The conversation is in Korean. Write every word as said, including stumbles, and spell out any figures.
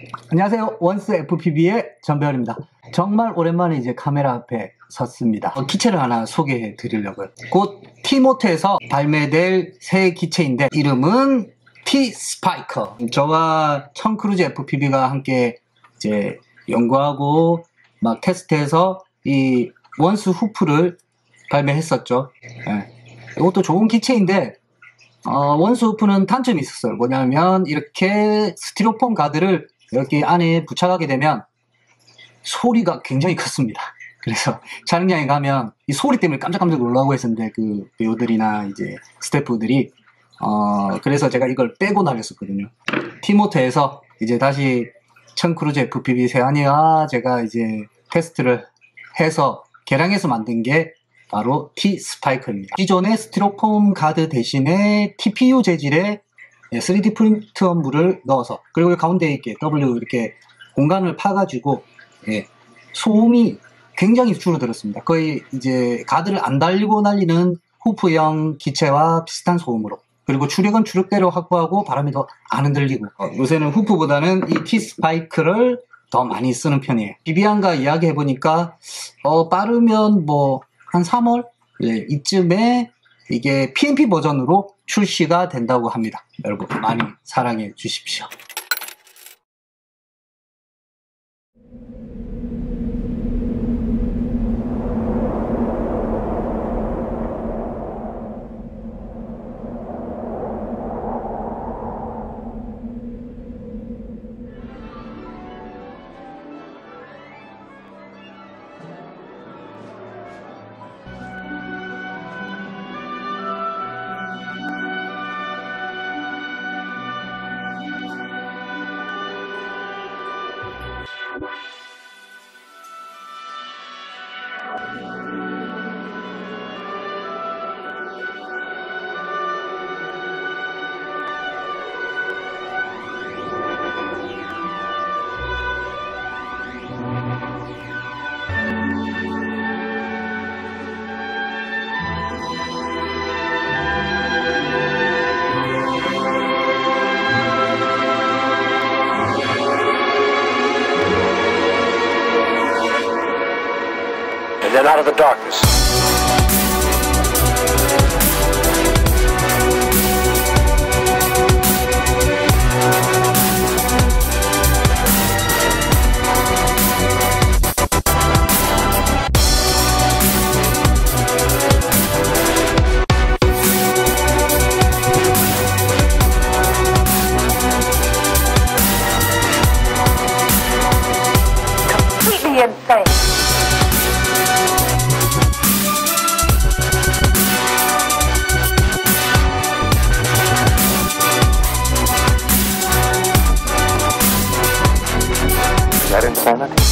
안녕하세요. 원스 에프피비의 전배열입니다. 정말 오랜만에 이제 카메라 앞에 섰습니다. 어, 기체를 하나 소개해 드리려고요. 곧 T-모터에서 발매될 새 기체인데 이름은 T-스파이커. 저와 톰크루즈 에프피비가 함께 이제 연구하고 막 테스트해서 이 원스 후프를 발매했었죠. 네. 이것도 좋은 기체인데 어, 원스 후프는 단점이 있었어요. 뭐냐면 이렇게 스티로폼 가드를 이렇게 안에 부착하게 되면 소리가 굉장히 컸습니다. 그래서 촬영장에 가면 이 소리 때문에 깜짝깜짝 놀라고 했었는데 그 배우들이나 이제 스태프들이 어 그래서 제가 이걸 빼고 날렸었거든요. T-모터에서 이제 다시 톰크루즈 에프피비 세안이와 제가 이제 테스트를 해서 개량해서 만든 게 바로 T-스파이커입니다. 기존의 스티로폼 가드 대신에 티피유 재질의 쓰리디 프린트업물을 넣어서, 그리고 가운데에 이렇게 W 이렇게 공간을 파가지고 예, 소음이 굉장히 줄어들었습니다. 거의 이제 가드를 안 달리고 날리는 후프형 기체와 비슷한 소음으로, 그리고 추력은 추력대로 확보하고 바람이 더 안 흔들리고, 어, 요새는 후프보다는 이 T-스파이크를 더 많이 쓰는 편이에요. 비비안과 이야기해보니까 어, 빠르면 뭐 한 삼월 예, 이쯤에 이게 피엠피 버전으로 출시가 된다고 합니다. 여러분 많이 사랑해 주십시오. And then out of the darkness. Completely insane. Is that insanity?